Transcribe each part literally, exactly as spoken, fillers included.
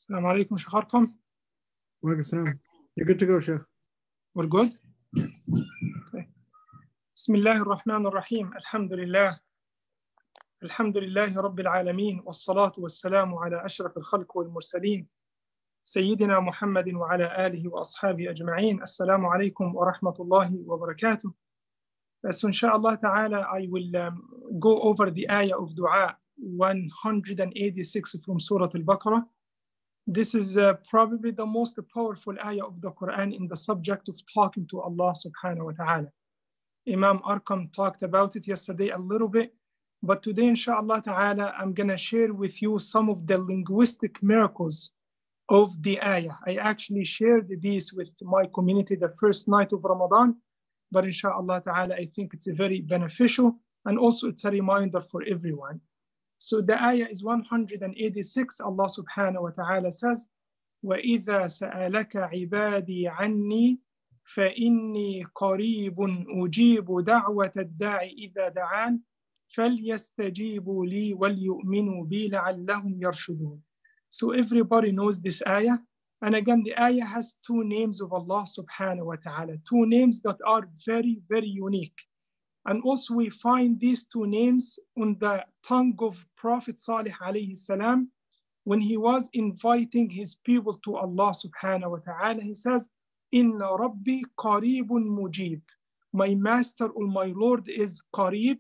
السلام عليكم شيخ أرقم. وعليكم السلام. You're good to go, Sheikh. We're good? Okay. بسم الله الرحمن الرحيم. الحمد لله الحمد لله رب العالمين، والصلاة والسلام على أشرف الخلق والمرسلين سيدنا محمد وعلى آله وأصحابه أجمعين. السلام عليكم ورحمة الله وبركاته. So inshallah ta'ala, I will um, go over the ayah of dua one hundred eighty-six from Surah Al-Baqarah. This is uh, probably the most powerful ayah of the Quran in the subject of talking to Allah subhanahu wa ta'ala. Imam Arqam talked about it yesterday a little bit, but today inshallah ta'ala, I'm gonna share with you some of the linguistic miracles of the ayah. I actually shared this with my community the first night of Ramadan, but inshallah ta'ala, I think it's a very beneficial, and also it's a reminder for everyone. So the ayah is one hundred eighty-six. Allah subhanahu wa ta'ala says, وَإِذَا سَأَلَكَ عِبَادِي عَنِّي فَإِنِّي قَرِيبٌ أُجِيبُ دَعْوَةَ الدَّاعِ إِذَا دَعَانِ فَلْيَسْتَجِيبُوا لِي وَلْيُؤْمِنُوا بِي لَعَلَّهُمْ يَرْشُدُونَ. So everybody knows this ayah. And again, the ayah has two names of Allah subhanahu wa ta'ala, two names that are very, very unique. And also we find these two names on the tongue of Prophet Salih alayhi salam when he was inviting his people to Allah subhanahu wa ta'ala. He says, Inna Rabbi Qareebun Mujib. My master or my Lord is Qareeb,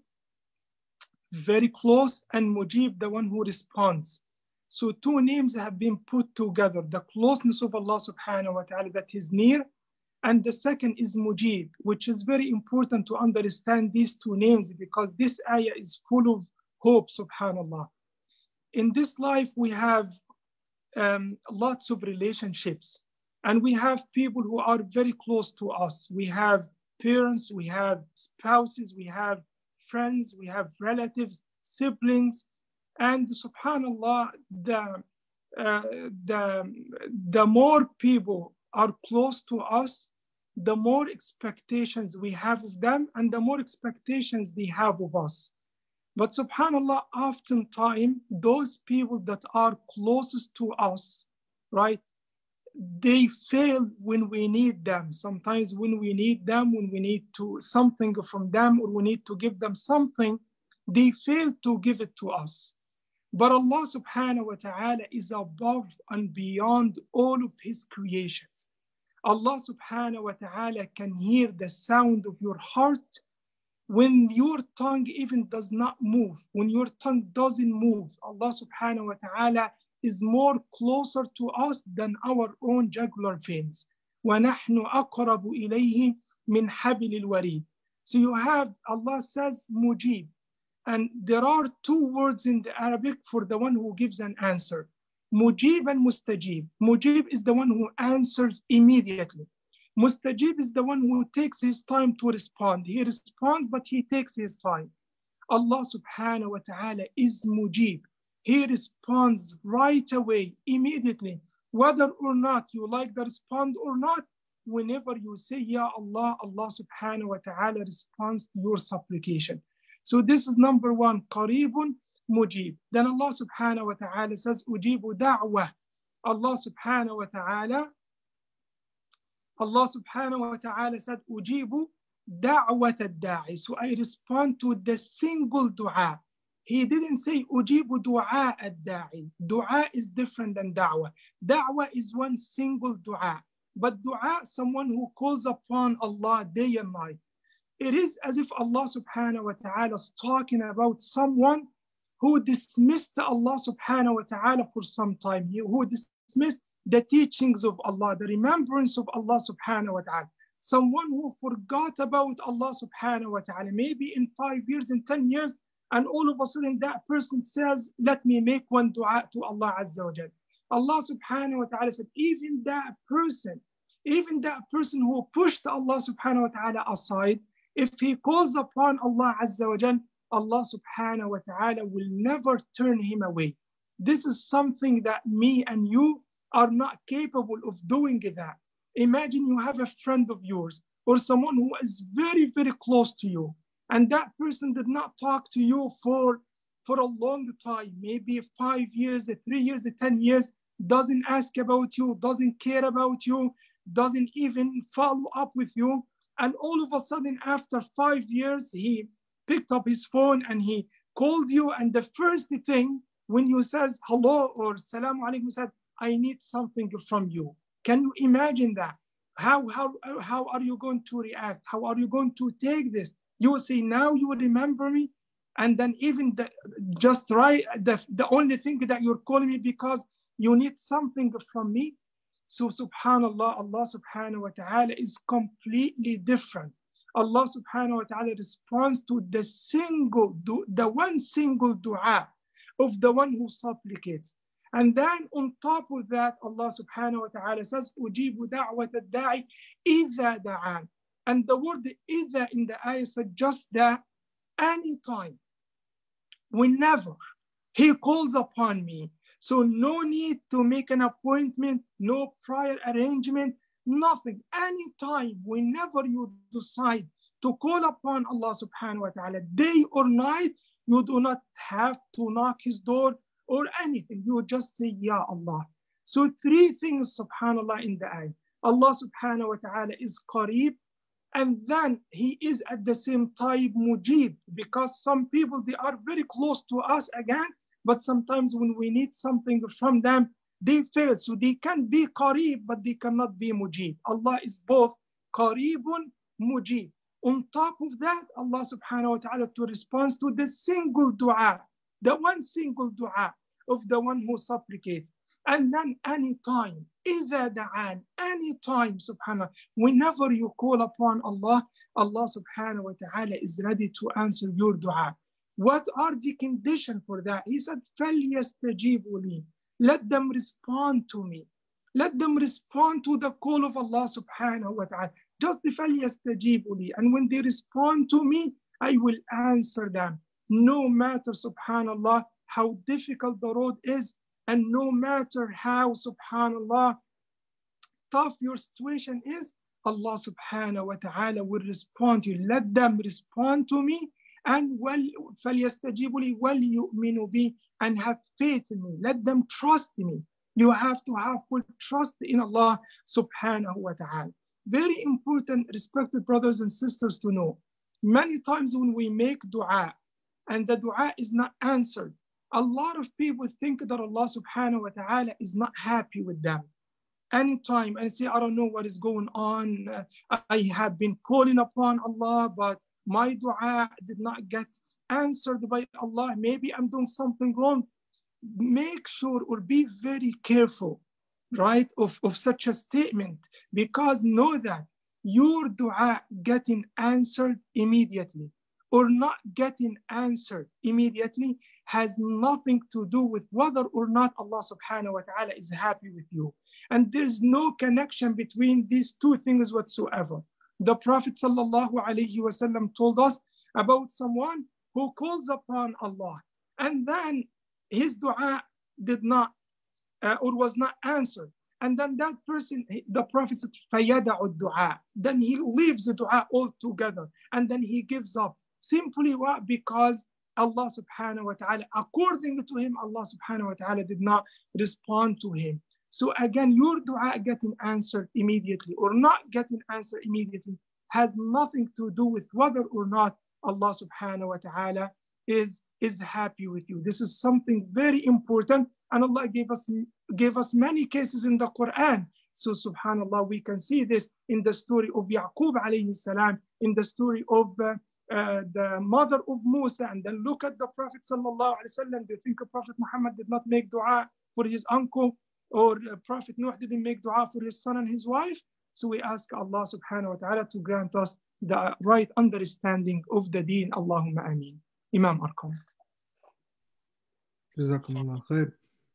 very close, and Mujib, the one who responds. So two names have been put together, the closeness of Allah subhanahu wa ta'ala that is near, and the second is Mujib, which is very important to understand these two names because this ayah is full of hope, subhanallah. In this life, we have um, lots of relationships, and we have people who are very close to us. We have parents, we have spouses, we have friends, we have relatives, siblings, and subhanallah, the, uh, the, the more people are close to us, the more expectations we have of them and the more expectations they have of us. But subhanallah, oftentimes, those people that are closest to us, right, they fail when we need them. Sometimes when we need them, when we need to something from them, or we need to give them something, they fail to give it to us. But Allah subhanahu wa ta'ala is above and beyond all of his creations. Allah subhanahu wa ta'ala can hear the sound of your heart when your tongue even does not move, when your tongue doesn't move. Allah subhanahu wa ta'ala is more closer to us than our own jugular veins. وَنَحْنُ أَقْرَبُ إِلَيْهِ مِنْ حَبِلِ الْوَرِيدِ. So you have, Allah says, Mujib. And there are two words in the Arabic for the one who gives an answer. Mujib and Mustajib. Mujib is the one who answers immediately. Mustajib is the one who takes his time to respond. He responds, but he takes his time. Allah subhanahu wa ta'ala is Mujib. He responds right away, immediately. Whether or not you like the response or not, whenever you say, Ya Allah, Allah subhanahu wa ta'ala responds to your supplication. So this is number one, Qareebun Mujib. Then Allah subhanahu wa ta'ala says, Ujibu da'wah. Allah subhanahu wa ta'ala, Allah subhanahu wa ta'ala said, Ujibu da'wat ad-da'i. So I respond to the single dua. He didn't say Ujibu dua ad-da'i. Dua is different than da'wah. Da'wah is one single dua. But dua, someone who calls upon Allah day and night. It is as if Allah subhanahu wa ta'ala is talking about someone who dismissed Allah subhanahu wa ta'ala for some time, who dismissed the teachings of Allah, the remembrance of Allah subhanahu wa ta'ala. Someone who forgot about Allah subhanahu wa ta'ala, maybe in five years, in ten years, and all of a sudden that person says, let me make one dua to Allah Azza wa Jal. Allah subhanahu wa ta'ala said, even that person, even that person who pushed Allah subhanahu wa ta'ala aside, if he calls upon Allah Azza wa Jal, Allah subhanahu wa ta'ala will never turn him away. This is something that me and you are not capable of doing that. Imagine you have a friend of yours or someone who is very, very close to you, and that person did not talk to you for, for a long time, maybe five years, three years, ten years, doesn't ask about you, doesn't care about you, doesn't even follow up with you. And all of a sudden, after five years, he picked up his phone and he called you. And the first thing when you says hello or salam alaikum, said, I need something from you. Can you imagine that? How, how, how are you going to react? How are you going to take this? You will say, now you will remember me. And then even the, just right, the, the only thing that you're calling me because you need something from me. So subhanallah, Allah subhanahu wa ta'ala is completely different. Allah subhanahu wa ta'ala responds to the single, the one single dua of the one who supplicates. And then on top of that, Allah subhanahu wa ta'ala says, أُجِيبُ دَعْوَةَ الدَّاعِ إِذَا دَعَانِ. And the word إِذَا in the ayah suggests that anytime, whenever he calls upon me. So no need to make an appointment, no prior arrangement, nothing. Anytime, whenever you decide to call upon Allah subhanahu wa ta'ala, day or night, you do not have to knock his door or anything. You just say, Ya Allah. So three things, subhanallah, in the ayah. Allah subhanahu wa ta'ala is qareeb, and then he is at the same time mujib, because some people, they are very close to us again, but sometimes when we need something from them, they fail. So they can be qareeb, but they cannot be mujib. Allah is both qareebun, mujib. On top of that, Allah subhanahu wa ta'ala to respond to the single dua, the one single dua of the one who supplicates. And then anytime, إِذَا دَعَانِ, anytime, subhanAllah, whenever you call upon Allah, Allah subhanahu wa ta'ala is ready to answer your dua. What are the conditions for that? He said, فَلْيَسْتَجِيبُوا لِي. Let them respond to me. Let them respond to the call of Allah subhanahu wa ta'ala. Just فَلْيَسْتَجِيبُوا لِي. And when they respond to me, I will answer them. No matter, subhanallah, how difficult the road is, and no matter how, subhanallah, tough your situation is, Allah subhanahu wa ta'ala will respond to you. Let them respond to me, and فَلْيَسْتَجِيبُوا لِي وَلْيُؤْمِنُوا بِي, and have faith in me. Let them trust me. You have to have full trust in Allah subhanahu wa ta'ala. Very important, respected brothers and sisters, to know. Many times when we make dua, and the dua is not answered, a lot of people think that Allah subhanahu wa ta'ala is not happy with them. Anytime I say, I don't know what is going on. Uh, I have been calling upon Allah, but my dua did not get answered by Allah. Maybe I'm doing something wrong. Make sure or be very careful, right, of, of such a statement, because know that your dua getting answered immediately or not getting answered immediately has nothing to do with whether or not Allah subhanahu wa ta'ala is happy with you. And there's no connection between these two things whatsoever. The Prophet sallallahu alayhi wa sallam told us about someone who calls upon Allah, and then his dua did not uh, or was not answered. And then that person, the Prophet said, فَيَدَعُ الدُّعَاء. Then he leaves the dua altogether, and then he gives up. Simply what? Because Allah subhanahu wa ta'ala, according to him, Allah subhanahu wa ta'ala did not respond to him. So again, your dua getting answered immediately or not getting answered immediately has nothing to do with whether or not Allah subhanahu wa ta'ala is, is happy with you. This is something very important, and Allah gave us, gave us many cases in the Quran. So subhanallah, we can see this in the story of Yaqub alayhi salam, in the story of uh, Uh, the mother of Musa, and then look at the Prophet sallallahu alaihi wasallam. Do you think Prophet Muhammad did not make dua for his uncle, or uh, Prophet Nuh didn't make dua for his son and his wife? So we ask Allah subhanahu wa ta'ala to grant us the right understanding of the deen. Allahumma ameen. Imam Arqam. Jazakumullah khair.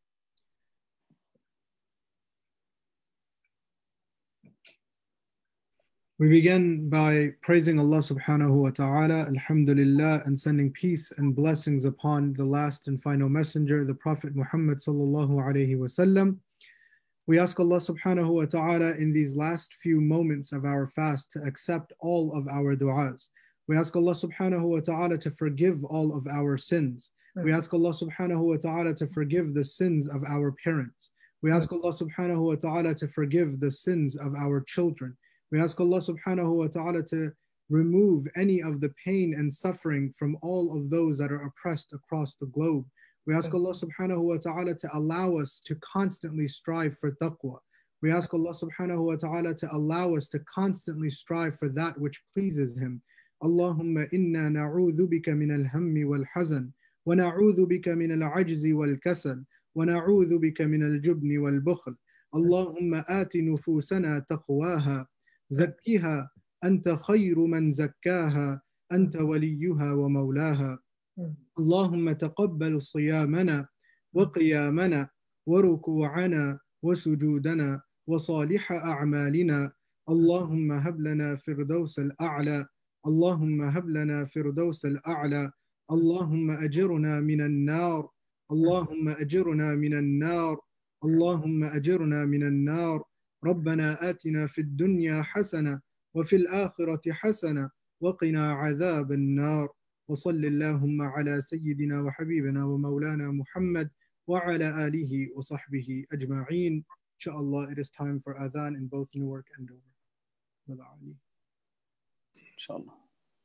We begin by praising Allah subhanahu wa ta'ala, alhamdulillah, and sending peace and blessings upon the last and final messenger, the Prophet Muhammad sallallahu alayhi wa sallam. We ask Allah subhanahu wa ta'ala in these last few moments of our fast to accept all of our du'as. We ask Allah subhanahu wa ta'ala to forgive all of our sins. We ask Allah subhanahu wa ta'ala to forgive the sins of our parents. We ask Allah subhanahu wa ta'ala to forgive the sins of our children. We ask Allah subhanahu wa ta'ala to remove any of the pain and suffering from all of those that are oppressed across the globe. We ask Allah subhanahu wa ta'ala to allow us to constantly strive for taqwa. We ask Allah subhanahu wa ta'ala to allow us to constantly strive for that which pleases Him. Allahumma inna na'udhu bika min al-hammi wal-hazan, wa na'udhu bika min al-ajzi wal-kasal, wa na'udhu bika min al-jubni wal-bukhl. Allahumma ati nufusana taqwaha, zakkiha, anta khayru man zakkaha, anta waliyuha wa mawlaha. اللهم تقبل صيامنا وقيامنا وركوعنا وسجودنا وصالح أعمالنا. اللهم هب لنا فردوس الأعلى. اللهم هب لنا فردوس الأعلى. اللهم أجرنا من النار. اللهم أجرنا من النار. اللهم أجرنا من النار. ربنا آتنا في الدنيا حسنة وفي الآخرة حسنة وقنا عذاب النار. وصل اللهم على سيدنا وحبيبنا ومولانا محمد وعلى آله وصحبه أجمعين. Inshallah, it is time for adhan in both Newark and Dover. Inshallah.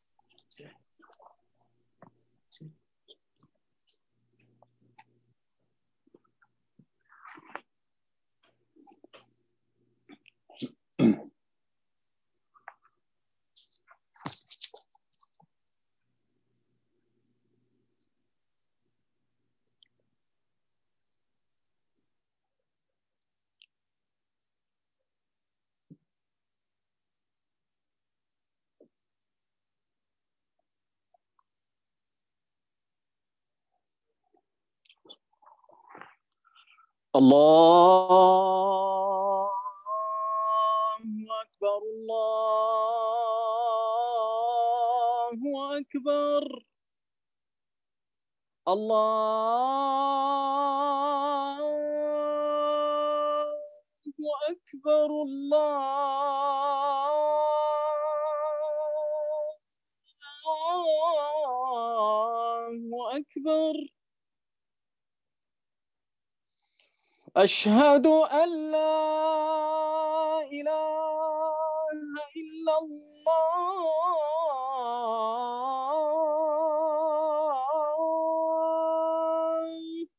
الله أكبر الله أكبر الله أكبر الله أكبر. أشهد أن لا إله إلا الله.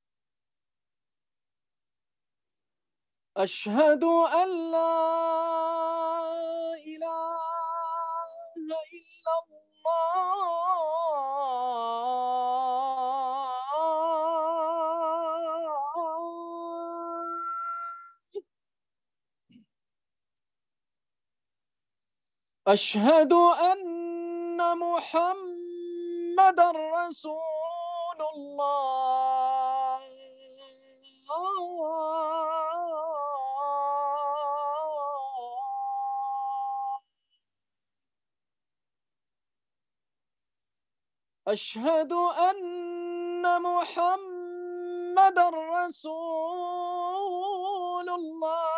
أشهد أن لا إله إلا الله. أشهد أن محمدًا رسول الله. أشهد أن محمدًا رسول الله.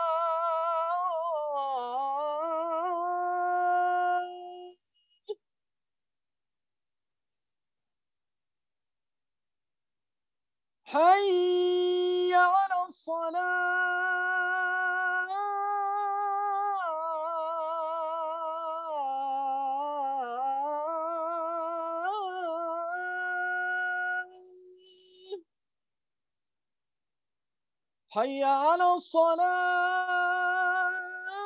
حي على الصلاة. حي على الصلاة.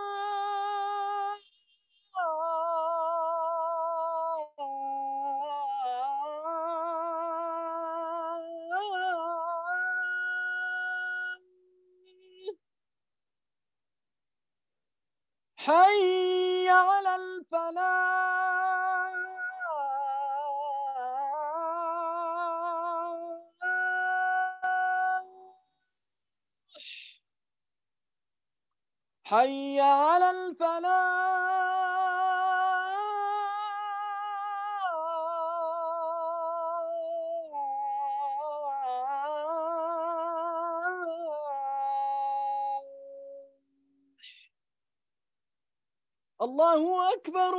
حي على الفلاح. حي على الفلاح. الله أكبر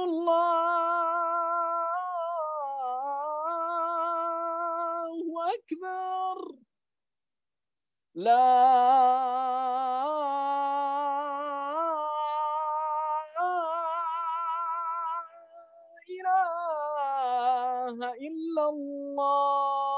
الله أكبر. لا إلا الله